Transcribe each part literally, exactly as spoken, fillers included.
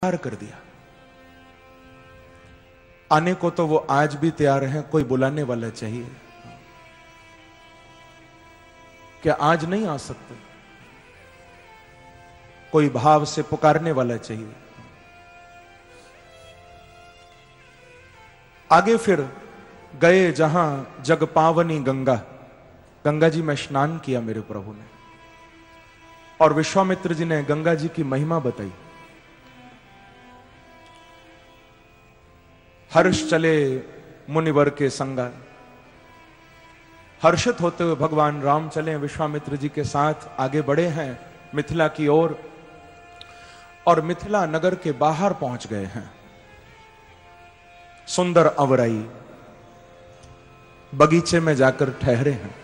कर दिया। आने को तो वो आज भी तैयार हैं, कोई बुलाने वाला चाहिए। क्या आज नहीं आ सकते? कोई भाव से पुकारने वाला चाहिए। आगे फिर गए जहां जग पावनी गंगा, गंगा जी में स्नान किया मेरे प्रभु ने, और विश्वामित्र जी ने गंगा जी की महिमा बताई। हर्ष चले मुनिवर के संगा, हर्षित होते हुए भगवान राम चले विश्वामित्र जी के साथ, आगे बढ़े हैं मिथिला की ओर, और मिथिला नगर के बाहर पहुंच गए हैं। सुंदर अवराई बगीचे में जाकर ठहरे हैं।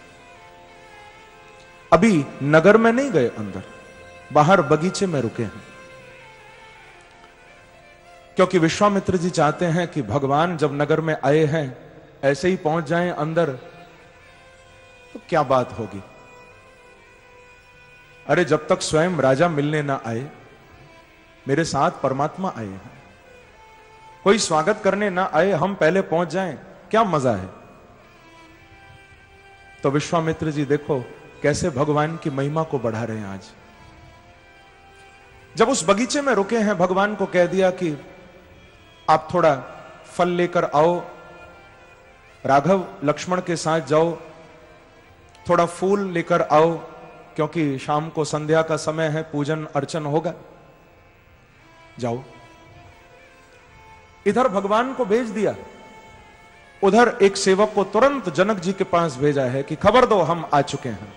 अभी नगर में नहीं गए, अंदर बाहर बगीचे में रुके हैं, क्योंकि विश्वामित्र जी चाहते हैं कि भगवान जब नगर में आए हैं ऐसे ही पहुंच जाएं अंदर तो क्या बात होगी। अरे जब तक स्वयं राजा मिलने ना आए, मेरे साथ परमात्मा आए हैं, कोई स्वागत करने ना आए, हम पहले पहुंच जाएं, क्या मजा है। तो विश्वामित्र जी देखो कैसे भगवान की महिमा को बढ़ा रहे हैं। आज जब उस बगीचे में रुके हैं, भगवान को कह दिया कि आप थोड़ा फल लेकर आओ, राघव लक्ष्मण के साथ जाओ, थोड़ा फूल लेकर आओ, क्योंकि शाम को संध्या का समय है, पूजन अर्चन होगा, जाओ। इधर भगवान को भेज दिया, उधर एक सेवक को तुरंत जनक जी के पास भेजा है कि खबर दो हम आ चुके हैं।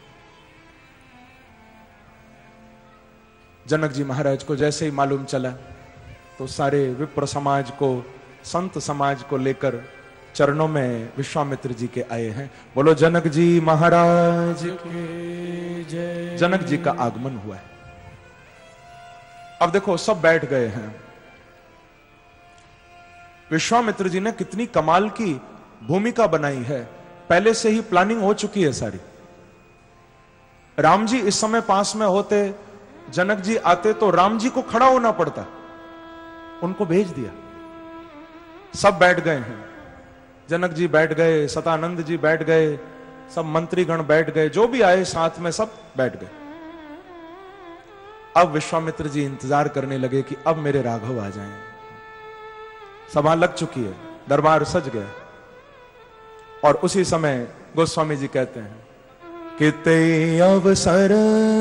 जनक जी महाराज को जैसे ही मालूम चला तो सारे विप्र समाज को, संत समाज को लेकर चरणों में विश्वामित्र जी के आए हैं। बोलो जनक जी महाराज की जय। जनक जी का आगमन हुआ है। अब देखो सब बैठ गए हैं। विश्वामित्र जी ने कितनी कमाल की भूमिका बनाई है, पहले से ही प्लानिंग हो चुकी है सारी। राम जी इस समय पास में होते, जनक जी आते तो राम जी को खड़ा होना पड़ता, उनको भेज दिया। सब बैठ गए हैं, जनक जी बैठ गए, सतानंद जी बैठ गए, सब मंत्रीगण बैठ गए, जो भी आए साथ में सब बैठ गए। अब विश्वामित्र जी इंतजार करने लगे कि अब मेरे राघव आ जाएं। सभा लग चुकी है, दरबार सज गया, और उसी समय गोस्वामी जी कहते हैं, कितने अवसर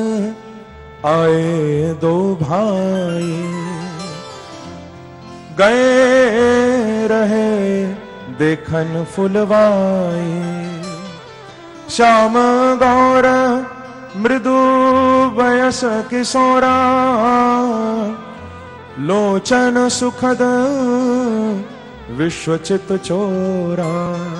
आए दो भाई, गए रहे देखन फुलवाई, श्याम गौर मृदु वयस किशोरा, लोचन सुखद विश्वचित चोरा।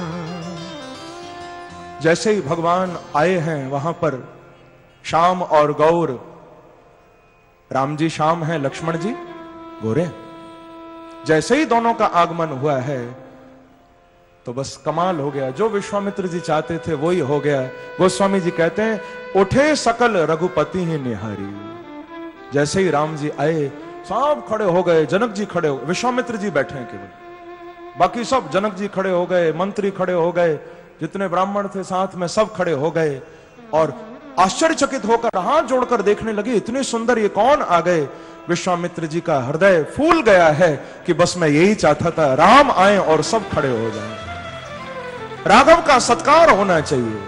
जैसे ही भगवान आए हैं वहां पर श्याम और गौर, राम जी श्याम हैं, लक्ष्मण जी गोरे। जैसे ही दोनों का आगमन हुआ है तो बस कमाल हो गया, जो विश्वामित्र जी चाहते थे वही हो गया। गोस्वामी जी कहते हैं, उठे सकल रघुपति ही निहारी। जैसे ही राम जी आए सब खड़े हो गए, जनक जी खड़े हो, विश्वामित्र जी बैठे हैं केवल, बाकी सब जनक जी खड़े हो गए, मंत्री खड़े हो गए, जितने ब्राह्मण थे साथ में सब खड़े हो गए, और आश्चर्यचकित होकर हाथ जोड़कर देखने लगे, इतने सुंदर ये कौन आ गए। विश्वामित्र जी का हृदय फूल गया है कि बस मैं यही चाहता था, राम आए और सब खड़े हो जाएं। राघव का सत्कार होना चाहिए,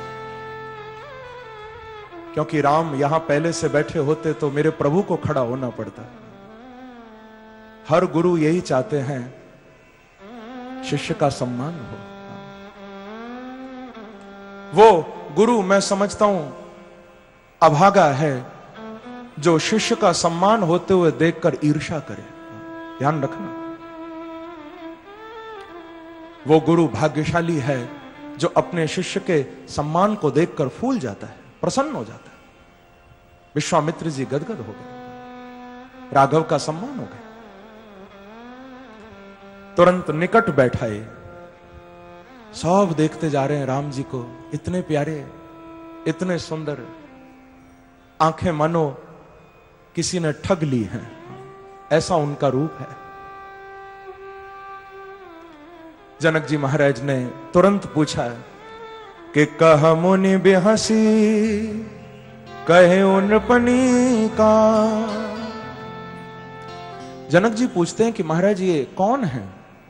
क्योंकि राम यहां पहले से बैठे होते तो मेरे प्रभु को खड़ा होना पड़ता। हर गुरु यही चाहते हैं, शिष्य का सम्मान हो। वो गुरु मैं समझता हूं अभागा है जो शिष्य का सम्मान होते हुए देखकर ईर्ष्या करे। ध्यान रखना, वो गुरु भाग्यशाली है जो अपने शिष्य के सम्मान को देखकर फूल जाता है, प्रसन्न हो जाता है। विश्वामित्र जी गदगद हो गए, राघव का सम्मान हो गया। तुरंत निकट बैठाए, सब देखते जा रहे हैं राम जी को, इतने प्यारे, इतने सुंदर, आंखें मानो किसी ने ठग ली हैं। ऐसा उनका रूप है। जनक जी महाराज ने तुरंत पूछा कि कह मुनि बेहसी कहे नृपनी का। जनक जी पूछते हैं कि महाराज ये कौन है,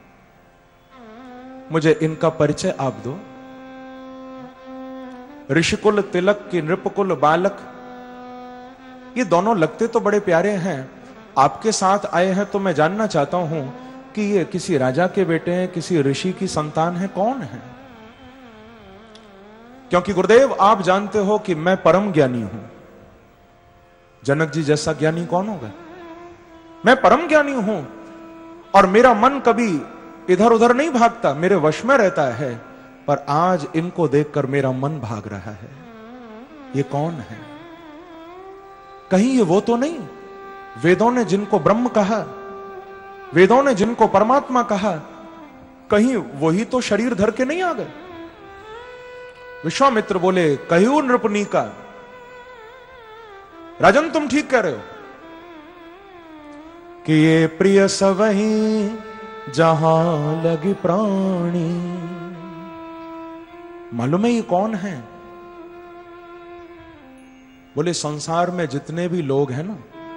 मुझे इनका परिचय आप दो। ऋषिकुल तिलक की नृपकुल बालक, ये दोनों लगते तो बड़े प्यारे हैं, आपके साथ आए हैं तो मैं जानना चाहता हूं कि ये किसी राजा के बेटे हैं, किसी ऋषि की संतान है, कौन है? क्योंकि गुरुदेव आप जानते हो कि मैं परम ज्ञानी हूं। जनक जी जैसा ज्ञानी कौन होगा? मैं परम ज्ञानी हूं और मेरा मन कभी इधर उधर नहीं भागता, मेरे वश में रहता है, पर आज इनको देखकर मेरा मन भाग रहा है। ये कौन है? कहीं ये वो तो नहीं वेदों ने जिनको ब्रह्म कहा, वेदों ने जिनको परमात्मा कहा, कहीं वही तो शरीर धर के नहीं आ गए? विश्वामित्र बोले कहू नृपनी का। राजन तुम ठीक कह रहे हो कि ये प्रिय सवही जहां लगी प्राणी। मालूम है ये कौन है? बोले संसार में जितने भी लोग हैं ना,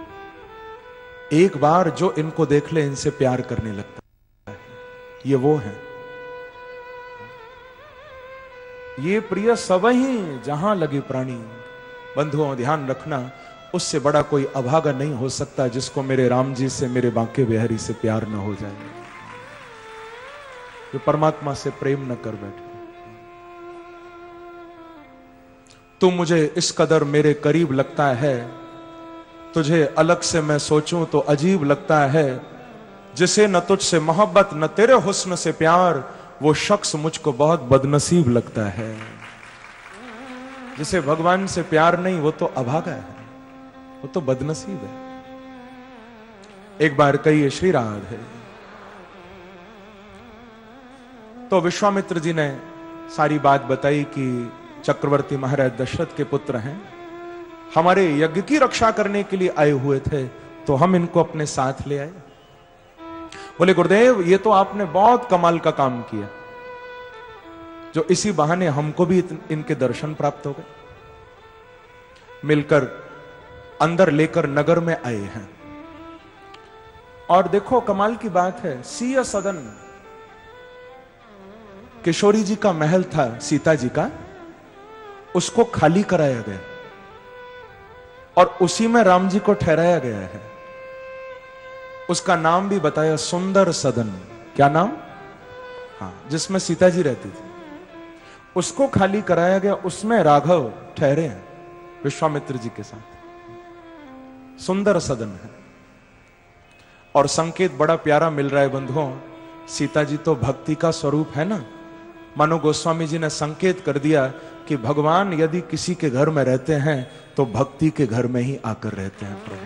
एक बार जो इनको देख ले इनसे प्यार करने लगता है, ये वो है। ये प्रिय सबही जहां लगी प्राणी। बंधुओं ध्यान रखना, उससे बड़ा कोई अभागा नहीं हो सकता जिसको मेरे राम जी से, मेरे बांके बिहारी से प्यार न हो जाए, जो परमात्मा से प्रेम न कर बैठे। तू मुझे इस कदर मेरे करीब लगता है, तुझे अलग से मैं सोचूं तो अजीब लगता है। जिसे न तुझसे मोहब्बत न तेरे हुस्न से प्यार, वो शख्स मुझको बहुत बदनसीब लगता है। जिसे भगवान से प्यार नहीं वो तो अभागा है, वो तो बदनसीब है। एक बार कहिए श्री राधे। तो विश्वामित्र जी ने सारी बात बताई कि चक्रवर्ती महाराज दशरथ के पुत्र हैं, हमारे यज्ञ की रक्षा करने के लिए आए हुए थे, तो हम इनको अपने साथ ले आए। बोले गुरुदेव ये तो आपने बहुत कमाल का काम किया, जो इसी बहाने हमको भी इनके दर्शन प्राप्त हो गए। मिलकर अंदर लेकर नगर में आए हैं। और देखो कमाल की बात है, सीय सदन, किशोरी जी का महल था सीता जी का, उसको खाली कराया गया और उसी में राम जी को ठहराया गया है। उसका नाम भी बताया सुंदर सदन। क्या नाम? हाँ, जिसमें सीता जी रहती थी, उसको खाली कराया गया, उसमें राघव ठहरे हैं विश्वामित्र जी के साथ। सुंदर सदन है और संकेत बड़ा प्यारा मिल रहा है बंधुओं। सीता जी तो भक्ति का स्वरूप है ना। मानो गोस्वामी जी ने संकेत कर दिया कि भगवान यदि किसी के घर में रहते हैं तो भक्ति के घर में ही आकर रहते हैं प्रभु।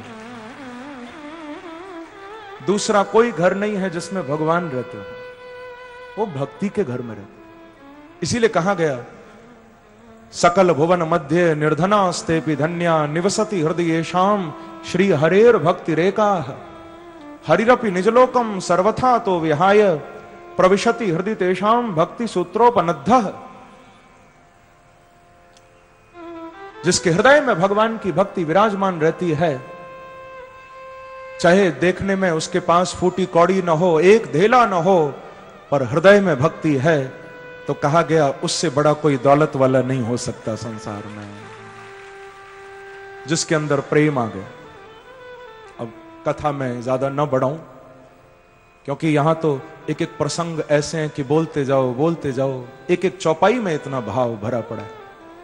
दूसरा कोई घर नहीं है जिसमें भगवान रहते हो, वो भक्ति के घर में रहते। इसीलिए कहा गया सकल भुवन मध्य निर्धनास्तेपि धन्या निवसति हृदय शाम श्री हरेर भक्ति रेका हरिरपि निजलोकम सर्वथा तो विहाय प्रविशति हृदय तेषाम भक्ति सूत्रोपनद्ध। जिसके हृदय में भगवान की भक्ति विराजमान रहती है, चाहे देखने में उसके पास फूटी कौड़ी न हो, एक धेला न हो, पर हृदय में भक्ति है, तो कहा गया उससे बड़ा कोई दौलत वाला नहीं हो सकता संसार में, जिसके अंदर प्रेम आ गया। अब कथा में ज्यादा न बढ़ाऊं, क्योंकि यहां तो एक एक प्रसंग ऐसे हैं कि बोलते जाओ बोलते जाओ, एक एक चौपाई में इतना भाव भरा पड़ा है।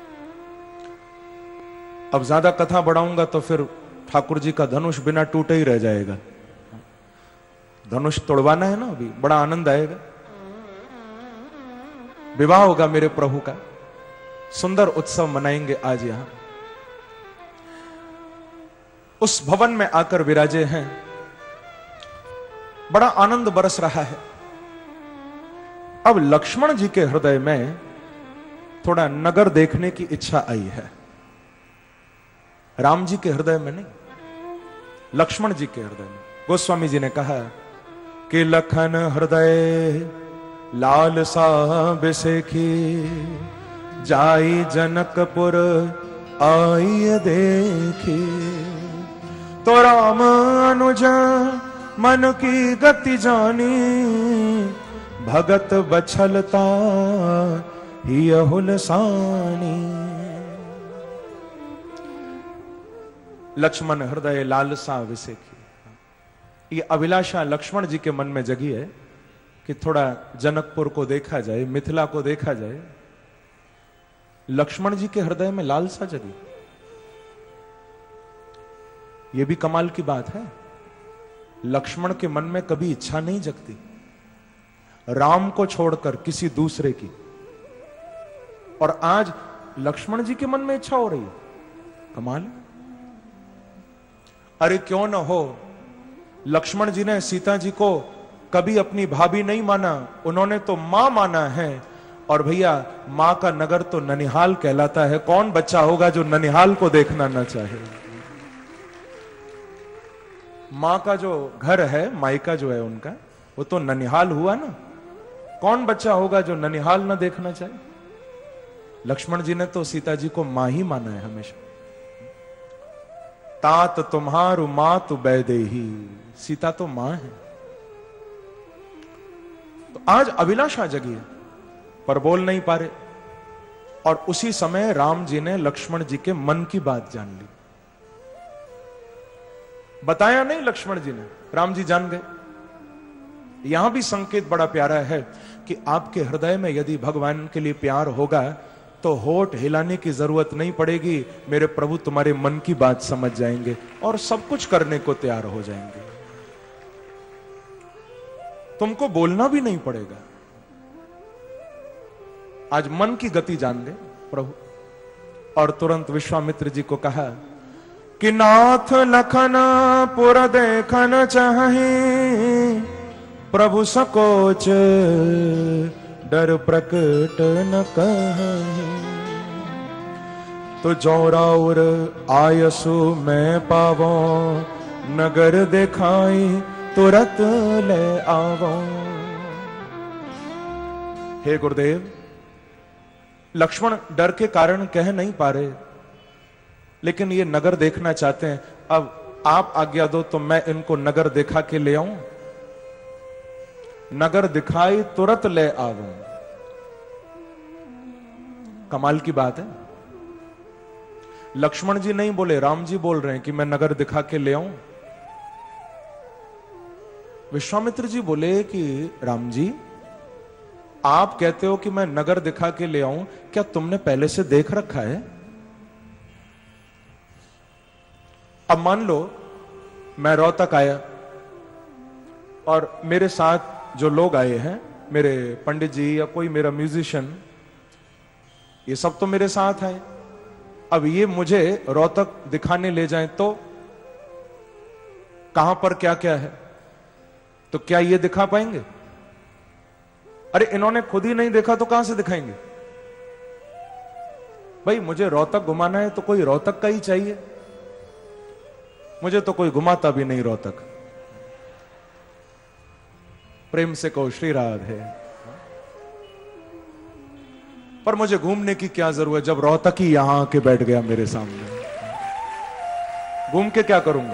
अब ज्यादा कथा बढ़ाऊंगा तो फिर ठाकुर जी का धनुष बिना टूटे ही रह जाएगा। धनुष तोड़वाना है ना, अभी बड़ा आनंद आएगा। विवाह होगा मेरे प्रभु का, सुंदर उत्सव मनाएंगे आज यहां। उस भवन में आकर विराजे हैं, बड़ा आनंद बरस रहा है। अब लक्ष्मण जी के हृदय में थोड़ा नगर देखने की इच्छा आई है, राम जी के हृदय में नहीं, लक्ष्मण जी के हृदय में। गोस्वामी जी ने कहा कि लखन हृदय लालसा बिसेखी, जाई जनकपुर आई देखी। तो राम अनुज मन की गति जानी, भगत बछलता ही हुलसानी। लक्ष्मण हृदय लालसा विसेखी, ये अभिलाषा लक्ष्मण जी के मन में जगी है कि थोड़ा जनकपुर को देखा जाए, मिथिला को देखा जाए। लक्ष्मण जी के हृदय में लालसा जगी, यह भी कमाल की बात है। लक्ष्मण के मन में कभी इच्छा नहीं जगती राम को छोड़कर किसी दूसरे की, और आज लक्ष्मण जी के मन में इच्छा हो रही है। कमाल। अरे क्यों न हो, लक्ष्मण जी ने सीता जी को कभी अपनी भाभी नहीं माना, उन्होंने तो मां माना है। और भैया मां का नगर तो ननिहाल कहलाता है। कौन बच्चा होगा जो ननिहाल को देखना ना चाहे। मां का जो घर है, मायका जो है उनका, वो तो ननिहाल हुआ ना। कौन बच्चा होगा जो ननिहाल ना देखना चाहे। लक्ष्मण जी ने तो सीता जी को मां ही माना है हमेशा। तात तुम्हारू मातु बैदेही, सीता तो मां है। तो आज अभिलाषा जगी है पर बोल नहीं पा रहे, और उसी समय राम जी ने लक्ष्मण जी के मन की बात जान ली। बताया नहीं लक्ष्मण जी ने, राम जी जान गए। यहां भी संकेत बड़ा प्यारा है कि आपके हृदय में यदि भगवान के लिए प्यार होगा तो होठ हिलाने की जरूरत नहीं पड़ेगी। मेरे प्रभु तुम्हारे मन की बात समझ जाएंगे और सब कुछ करने को तैयार हो जाएंगे। तुमको बोलना भी नहीं पड़ेगा। आज मन की गति जान गए प्रभु। और तुरंत विश्वामित्र जी को कहा कि नाथ लखन पुर देखन चाहे, प्रभु सकोच डर प्रकट न कहे। तो जौराउर आयसु मैं पावो, नगर देखाई तुरत ले आवो। हे गुरुदेव, लक्ष्मण डर के कारण कह नहीं पा रहे, लेकिन ये नगर देखना चाहते हैं। अब आप आज्ञा दो तो मैं इनको नगर दिखा के ले आऊं। नगर दिखाई तुरंत ले आवूं। कमाल की बात है। लक्ष्मण जी नहीं बोले, राम जी बोल रहे हैं कि मैं नगर दिखा के ले आऊं। विश्वामित्र जी बोले कि राम जी, आप कहते हो कि मैं नगर दिखा के ले आऊं, क्या तुमने पहले से देख रखा है? अब मान लो मैं रोहतक आया और मेरे साथ जो लोग आए हैं, मेरे पंडित जी या कोई मेरा म्यूजिशियन, ये सब तो मेरे साथ हैं। अब ये मुझे रोहतक दिखाने ले जाएं तो कहां पर क्या क्या है, तो क्या ये दिखा पाएंगे? अरे इन्होंने खुद ही नहीं देखा तो कहां से दिखाएंगे? भाई मुझे रोहतक घुमाना है तो कोई रोहतक का ही चाहिए। मुझे तो कोई घुमाता भी नहीं रोहतक। प्रेम से कहो श्री राधे। पर मुझे घूमने की क्या जरूरत जब रोहतक ही यहां आके बैठ गया मेरे सामने। घूम के क्या करूंगा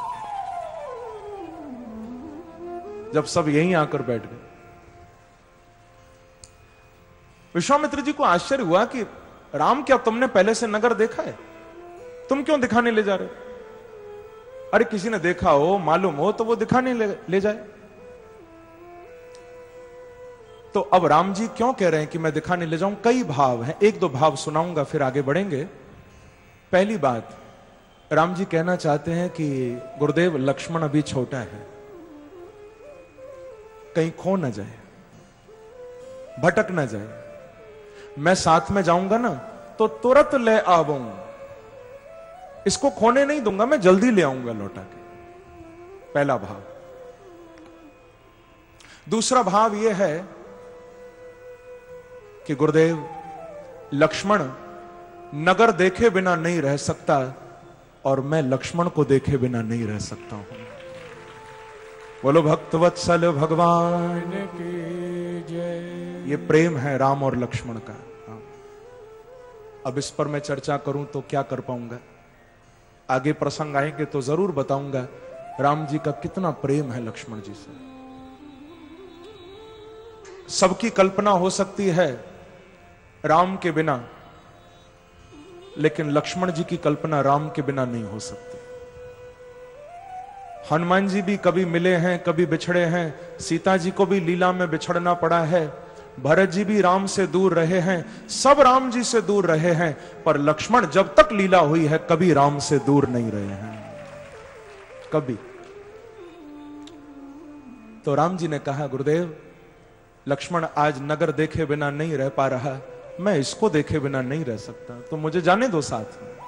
जब सब यहीं आकर बैठ गए? विश्वामित्र जी को आश्चर्य हुआ कि राम, क्या तुमने पहले से नगर देखा है? तुम क्यों दिखाने ले जा रहे हो? अरे किसी ने देखा हो, मालूम हो तो वो दिखाने ले, ले जाए। तो अब राम जी क्यों कह रहे हैं कि मैं दिखाने ले जाऊं? कई भाव हैं, एक दो भाव सुनाऊंगा फिर आगे बढ़ेंगे। पहली बात, राम जी कहना चाहते हैं कि गुरुदेव, लक्ष्मण अभी छोटा है, कहीं खो ना जाए, भटक ना जाए। मैं साथ में जाऊंगा ना तो तुरंत ले आऊंगा, इसको खोने नहीं दूंगा, मैं जल्दी ले आऊंगा लौटा के। पहला भाव। दूसरा भाव यह है कि गुरुदेव, लक्ष्मण नगर देखे बिना नहीं रह सकता और मैं लक्ष्मण को देखे बिना नहीं रह सकता हूं। बोलो भक्तवत्सल भगवान की जय। ये प्रेम है राम और लक्ष्मण का। अब इस पर मैं चर्चा करूं तो क्या कर पाऊंगा, आगे प्रसंग आएंगे तो जरूर बताऊंगा राम जी का कितना प्रेम है लक्ष्मण जी से। सबकी कल्पना हो सकती है राम के बिना, लेकिन लक्ष्मण जी की कल्पना राम के बिना नहीं हो सकती। हनुमान जी भी कभी मिले हैं, कभी बिछड़े हैं, सीता जी को भी लीला में बिछड़ना पड़ा है, भरत जी भी राम से दूर रहे हैं, सब राम जी से दूर रहे हैं, पर लक्ष्मण जब तक लीला हुई है कभी राम से दूर नहीं रहे हैं, कभी। तो राम जी ने कहा, गुरुदेव लक्ष्मण आज नगर देखे बिना नहीं रह पा रहा, मैं इसको देखे बिना नहीं रह सकता, तो मुझे जाने दो साथ में।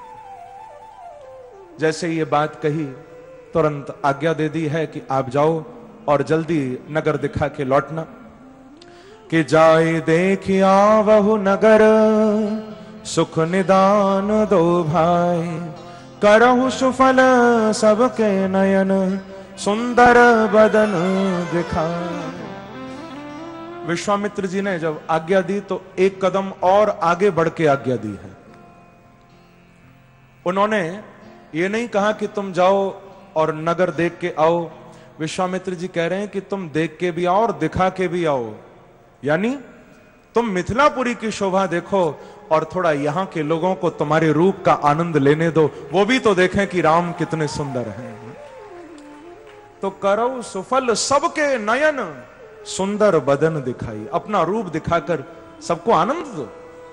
जैसे ये बात कही तुरंत आज्ञा दे दी है कि आप जाओ और जल्दी नगर दिखा के लौटना। कि जाए देखिया वहु नगर, सुख निदान दो भाई, करहु सुफल सबके नयन, सुंदर बदन दिखाए। विश्वामित्र जी ने जब आज्ञा दी तो एक कदम और आगे बढ़ के आज्ञा दी है। उन्होंने ये नहीं कहा कि तुम जाओ और नगर देख के आओ, विश्वामित्र जी कह रहे हैं कि तुम देख के भी आओ और दिखा के भी आओ, यानी तुम मिथिलापुरी की शोभा देखो और थोड़ा यहां के लोगों को तुम्हारे रूप का आनंद लेने दो, वो भी तो देखें कि राम कितने सुंदर हैं। तो करो सुफल सबके नयन, सुंदर बदन दिखाई, अपना रूप दिखाकर सबको आनंद दो।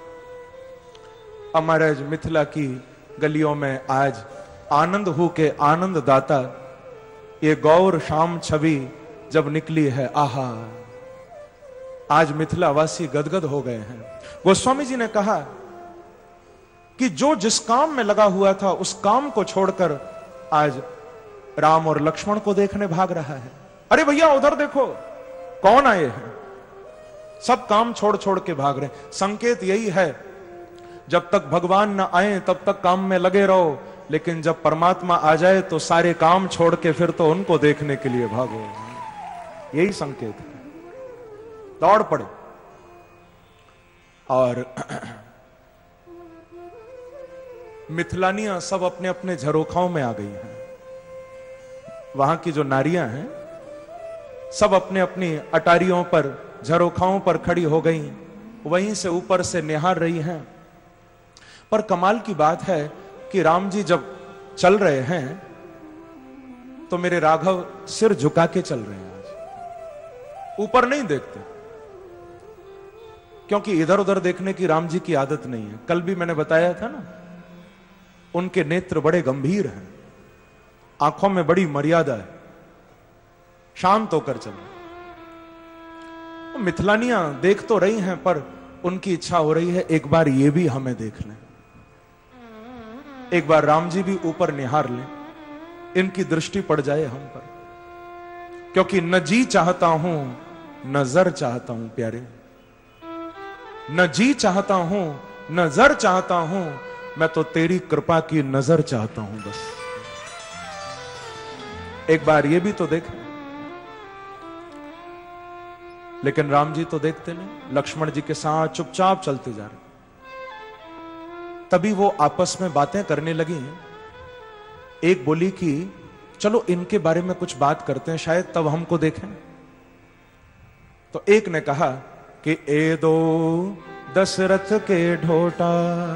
महाराज मिथिला की गलियों में आज आनंद हो के आनंद दाता ये गौर शाम छवि जब निकली है, आहा, आज मिथिला वासी गदगद हो गए हैं। गोस्वामी जी ने कहा कि जो जिस काम में लगा हुआ था उस काम को छोड़कर आज राम और लक्ष्मण को देखने भाग रहा है। अरे भैया उधर देखो कौन आए हैं, सब काम छोड़ छोड़ के भाग रहे हैं। संकेत यही है, जब तक भगवान न आए तब तक काम में लगे रहो, लेकिन जब परमात्मा आ जाए तो सारे काम छोड़ के फिर तो उनको देखने के लिए भागो। यही संकेत है, दौड़ पड़े। और मिथिलानियां सब अपने अपने झरोखाओं में आ गई हैं। वहां की जो नारियां हैं सब अपने अपनी अटारियों पर, झरोखाओं पर खड़ी हो गई, वहीं से ऊपर से निहार रही हैं। पर कमाल की बात है कि राम जी जब चल रहे हैं तो मेरे राघव सिर झुका के चल रहे हैं, आज ऊपर नहीं देखते, क्योंकि इधर उधर देखने की राम जी की आदत नहीं है। कल भी मैंने बताया था ना, उनके नेत्र बड़े गंभीर हैं, आंखों में बड़ी मर्यादा है, शांत होकर चलो। मिथिलानियां देख तो रही हैं, पर उनकी इच्छा हो रही है एक बार ये भी हमें देख लें, एक बार राम जी भी ऊपर निहार लें, इनकी दृष्टि पड़ जाए हम पर। क्योंकि न जी चाहता हूं न जर चाहता हूं प्यारे, न जी चाहता हूं न जर चाहता हूं, मैं तो तेरी कृपा की नजर चाहता हूं बस। एक बार ये भी तो देख। लेकिन राम जी तो देखते नहीं, लक्ष्मण जी के साथ चुपचाप चलते जा रहे। तभी वो आपस में बातें करने लगी। एक बोली कि चलो इनके बारे में कुछ बात करते हैं, शायद तब हमको देखें। तो एक ने कहा कि ए दो दशरथ के ढोटा।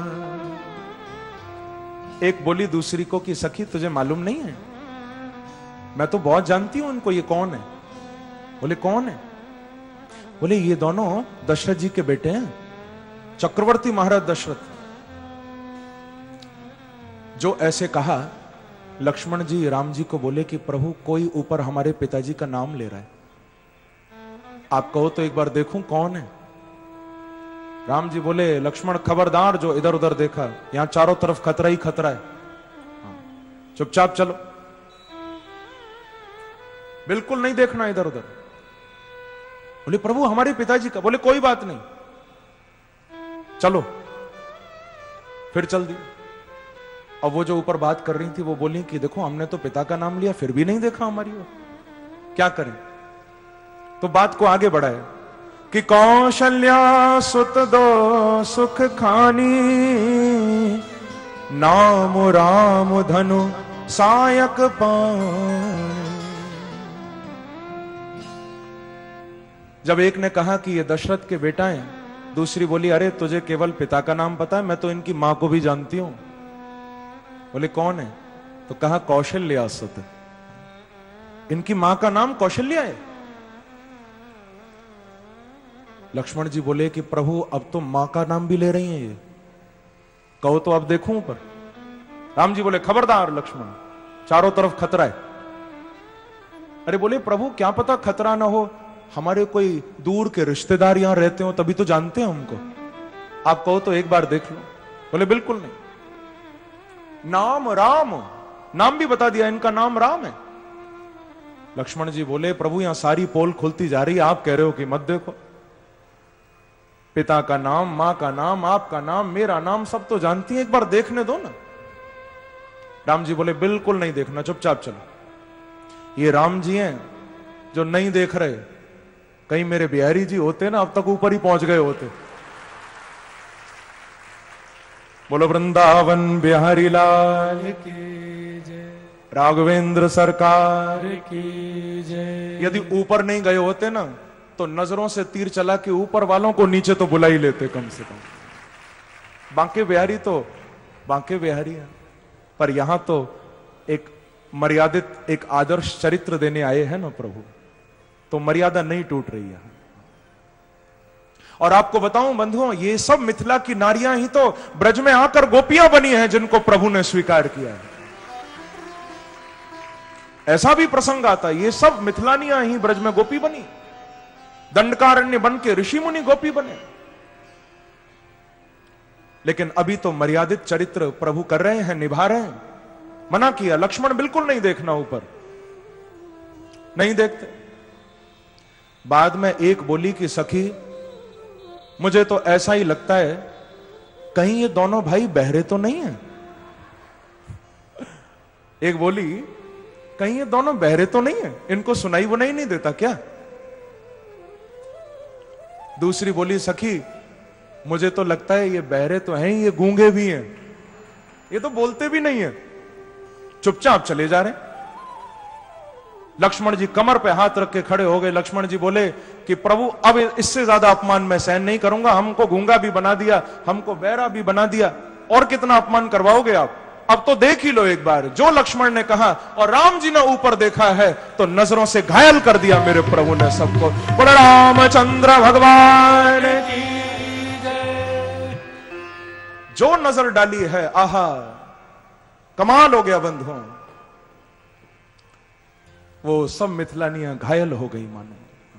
एक बोली दूसरी को कि सखी तुझे मालूम नहीं है, मैं तो बहुत जानती हूं इनको, ये कौन है? बोले कौन है? बोले ये दोनों दशरथ जी के बेटे हैं, चक्रवर्ती महाराज दशरथ। जो ऐसे कहा, लक्ष्मण जी राम जी को बोले कि प्रभु कोई ऊपर हमारे पिताजी का नाम ले रहा है, आप कहो तो एक बार देखूं कौन है। राम जी बोले लक्ष्मण खबरदार, जो इधर उधर देखा, यहां चारों तरफ खतरा ही खतरा है, चुपचाप चलो, बिल्कुल नहीं देखना इधर उधर। बोले प्रभु हमारे पिताजी का। बोले कोई बात नहीं, चलो। फिर चल दी। अब वो जो ऊपर बात कर रही थी वो बोली कि देखो हमने तो पिता का नाम लिया फिर भी नहीं देखा हमारी ओर। क्या करें? तो बात को आगे बढ़ाए कि कौशल्या सुत दो सुख खानी, नाम राम धनु सायक पानी। जब एक ने कहा कि ये दशरथ के बेटा हैं, दूसरी बोली अरे तुझे केवल पिता का नाम पता है, मैं तो इनकी मां को भी जानती हूं। बोले कौन है? तो कहा कौशल्या सुत। इनकी मां का नाम कौशल्या है। लक्ष्मण जी बोले कि प्रभु अब तो मां का नाम भी ले रही हैं ये, कहो तो अब देखूं ऊपर। राम जी बोले खबरदार लक्ष्मण, चारों तरफ खतरा है। अरे बोले प्रभु क्या पता खतरा ना हो, हमारे कोई दूर के रिश्तेदार यहां रहते हो तभी तो जानते हैं हमको, आप कहो तो एक बार देख लो। बोले बिल्कुल नहीं, नाम राम, नाम भी बता दिया, इनका नाम राम है। लक्ष्मण जी बोले प्रभु यहां सारी पोल खुलती जा रही है, आप कह रहे हो कि मत देखो। पिता का नाम, मां का नाम, आपका नाम, मेरा नाम सब तो जानती है, एक बार देखने दो ना। राम जी बोले बिल्कुल नहीं देखना, चुपचाप चलो। ये राम जी हैं जो नहीं देख रहे, कहीं मेरे बिहारी जी होते ना अब तक ऊपर ही पहुंच गए होते। बोलो वृंदावन बिहारी लाल की जय, राघवेंद्र सरकार की जय। यदि ऊपर नहीं गए होते ना तो नजरों से तीर चला के ऊपर वालों को नीचे तो बुला ही लेते कम से कम। बांके बिहारी तो बांके बिहारी है, पर यहां तो एक मर्यादित, एक आदर्श चरित्र देने आए हैं ना प्रभु, तो मर्यादा नहीं टूट रही है। और आपको बताऊं बंधुओं, ये सब मिथिला की नारियां ही तो ब्रज में आकर गोपियां बनी हैं जिनको प्रभु ने स्वीकार किया है। ऐसा भी प्रसंग आता है, ये सब मिथिलानियां ही ब्रज में गोपी बनी, दंडकारण्य बन के ऋषि मुनि गोपी बने। लेकिन अभी तो मर्यादित चरित्र प्रभु कर रहे हैं, निभा रहे हैं। मना किया लक्ष्मण बिल्कुल नहीं देखना ऊपर, नहीं देखते। बाद में एक बोली कि सखी मुझे तो ऐसा ही लगता है कहीं ये दोनों भाई बहरे तो नहीं है। एक बोली कहीं ये दोनों बहरे तो नहीं है, इनको सुनाई बुनाई नहीं देता क्या? दूसरी बोली सखी मुझे तो लगता है ये बहरे तो हैं, ये गूंगे भी हैं, ये तो बोलते भी नहीं है, चुपचाप चले जा रहे। लक्ष्मण जी कमर पे हाथ रख के खड़े हो गए। लक्ष्मण जी बोले कि प्रभु अब इससे ज्यादा अपमान मैं सहन नहीं करूंगा, हमको गूंगा भी बना दिया, हमको बहरा भी बना दिया, और कितना अपमान करवाओगे आप? अब तो देख ही लो एक बार। जो लक्ष्मण ने कहा और राम जी ने ऊपर देखा है तो नजरों से घायल कर दिया मेरे प्रभु ने सबको। बोले रामचंद्र भगवान की जय। जो नजर डाली है आहा कमाल हो गया बंधुओं। वो सब मिथिलानियां घायल हो गई मानो,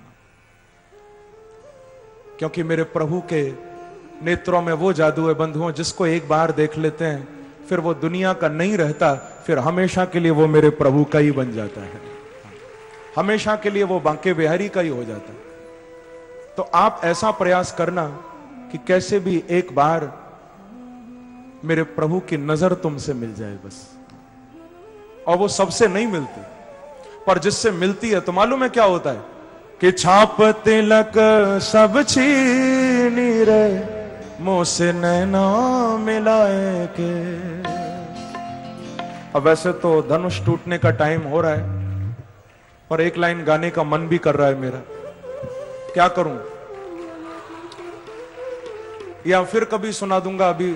क्योंकि मेरे प्रभु के नेत्रों में वो जादू है बंधुओं, जिसको एक बार देख लेते हैं फिर वो दुनिया का नहीं रहता, फिर हमेशा के लिए वो मेरे प्रभु का ही बन जाता है, हमेशा के लिए वो बांके बिहारी का ही हो जाता है। तो आप ऐसा प्रयास करना कि कैसे भी एक बार मेरे प्रभु की नजर तुमसे मिल जाए बस। और वो सबसे नहीं मिलती, पर जिससे मिलती है तो मालूम है क्या होता है कि छाप तिलक सब छीनी रे मुंह से नैना मिलाए के। अब वैसे तो धनुष टूटने का टाइम हो रहा है, पर एक लाइन गाने का मन भी कर रहा है मेरा, क्या करूं? या फिर कभी सुना दूंगा, अभी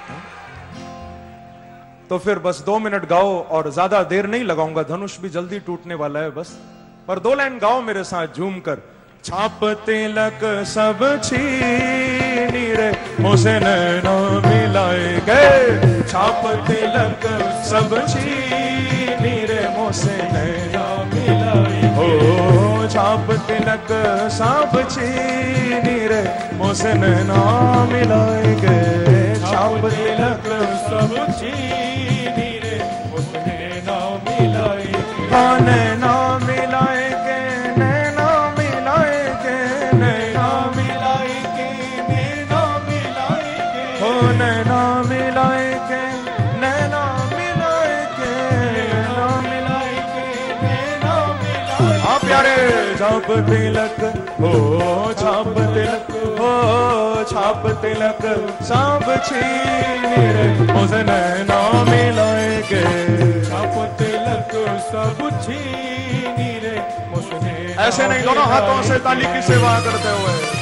तो फिर बस दो मिनट गाओ और ज्यादा देर नहीं लगाऊंगा, धनुष भी जल्दी टूटने वाला है बस। पर दो लाइन गाओ मेरे साथ झूम कर। छाप तिलक सब छीनी रे मुझसे नैना मिलाए गए, छाप तिलक सब छीनी रे मुझसे नैना मिलाए हो, छाप तिलक सब छीनी रे मुझसे नैना मिलाए गए, छाप तिलक सब छीनी रे मुझसे नैना मिलाए गए, नैना मिलाए के नैना मिलाए के नैना मिलाए के नैना मिलाए के हो, नैना मिलाए के नैना मिलाए के नैना मिलाए के नैना मिलाए हाँ प्यारे। छाप तिलक हो छाप तिलक हो छाप तिलक सब छीनी रे मुझने ना मिलाएंगे। छाप तिलक सब छीनी रे मुझने। ऐसे नहीं, दोनों हाथों से ताली की सेवा करते हुए।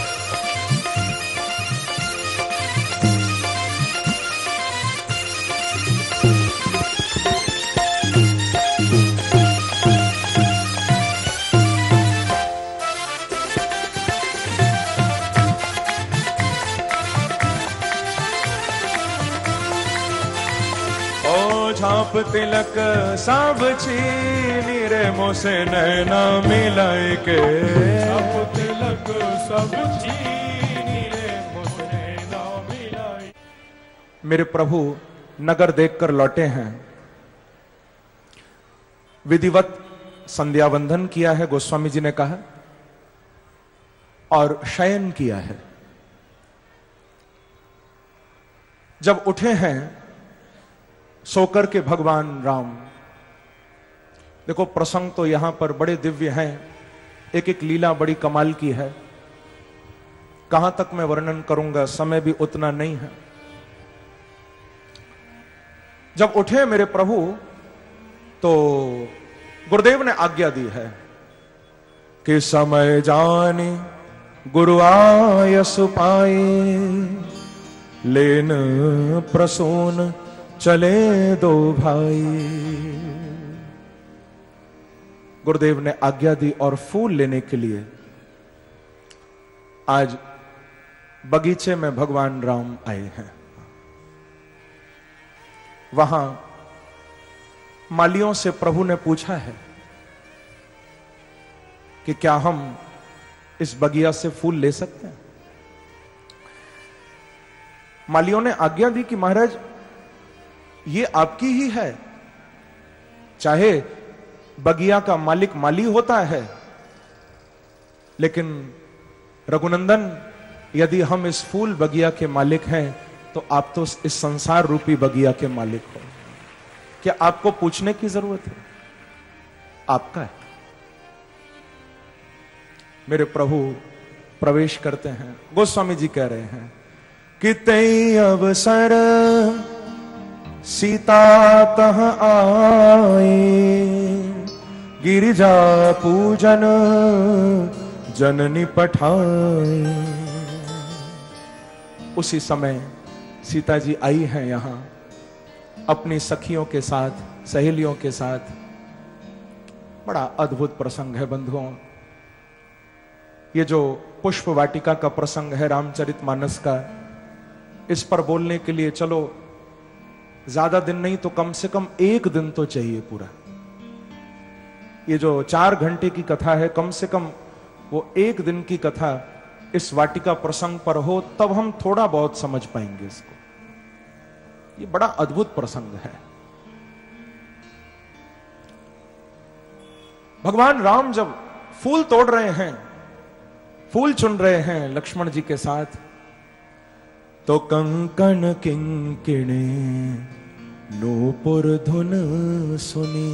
छाप तिलक सब छीनी रे मोसे नैना मिलाए के। छाप तिलक सब छीनी रे मोसे नैना मिलाए। मेरे प्रभु नगर देखकर लौटे हैं। विधिवत संध्या वंदन किया है, गोस्वामी जी ने कहा, और शयन किया है। जब उठे हैं सोकर के भगवान राम, देखो प्रसंग तो यहां पर बड़े दिव्य हैं, एक एक लीला बड़ी कमाल की है, कहां तक मैं वर्णन करूंगा, समय भी उतना नहीं है। जब उठे मेरे प्रभु तो गुरुदेव ने आज्ञा दी है कि समय जाने गुरु आयस पाए, लेन प्रसून चले दो भाई। गुरुदेव ने आज्ञा दी और फूल लेने के लिए आज बगीचे में भगवान राम आए हैं। वहां मालियों से प्रभु ने पूछा है कि क्या हम इस बगिया से फूल ले सकते हैं। मालियों ने आज्ञा दी कि महाराज ये आपकी ही है, चाहे बगिया का मालिक माली होता है, लेकिन रघुनंदन यदि हम इस फूल बगिया के मालिक हैं तो आप तो इस संसार रूपी बगिया के मालिक हो। क्या आपको पूछने की जरूरत है? आपका है। मेरे प्रभु प्रवेश करते हैं। गोस्वामी जी कह रहे हैं कि तई अवसर सीता तह आए, गिरिजा पूजन जननी पठाए। उसी समय सीता जी आई हैं यहां अपनी सखियों के साथ, सहेलियों के साथ। बड़ा अद्भुत प्रसंग है बंधुओं। ये जो पुष्प वाटिका का प्रसंग है रामचरितमानस का, इस पर बोलने के लिए चलो ज्यादा दिन नहीं तो कम से कम एक दिन तो चाहिए पूरा। ये जो चार घंटे की कथा है, कम से कम वो एक दिन की कथा इस वाटिका प्रसंग पर हो, तब हम थोड़ा बहुत समझ पाएंगे इसको। ये बड़ा अद्भुत प्रसंग है। भगवान राम जब फूल तोड़ रहे हैं, फूल चुन रहे हैं लक्ष्मण जी के साथ, तो कंकण किंकिणी नूपुर धुन सुनी,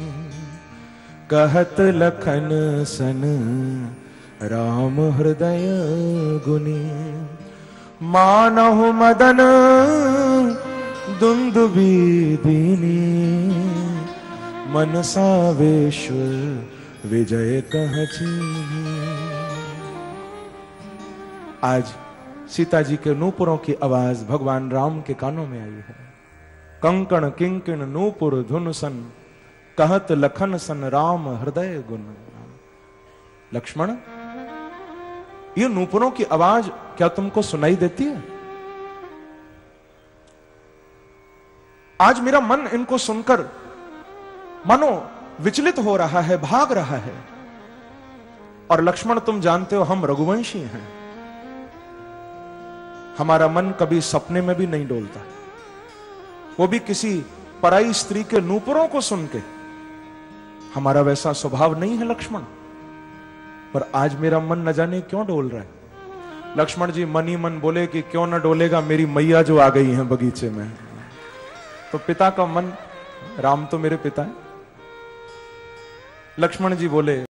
कहत लखन सन राम हृदय गुनी। मानहु मदन दुंदुबी दीनी, मनसा विश्व विजय कह चीनी। आज सीता जी के नूपुरों की आवाज भगवान राम के कानों में आई है। कंकण किंकिण नूपुर धुन सन, कहत लखन सन राम हृदय गुण। लक्ष्मण, ये नूपुरों की आवाज क्या तुमको सुनाई देती है? आज मेरा मन इनको सुनकर मानो विचलित हो रहा है, भाग रहा है। और लक्ष्मण, तुम जानते हो हम रघुवंशी हैं, हमारा मन कभी सपने में भी नहीं डोलता, वो भी किसी पराई स्त्री के नूपुरों को सुन के। हमारा वैसा स्वभाव नहीं है लक्ष्मण, पर आज मेरा मन न जाने क्यों डोल रहा है। लक्ष्मण जी मन ही मन बोले कि क्यों न डोलेगा, मेरी मैया जो आ गई हैं बगीचे में। तो पिता का मन, राम तो मेरे पिता है। लक्ष्मण जी बोले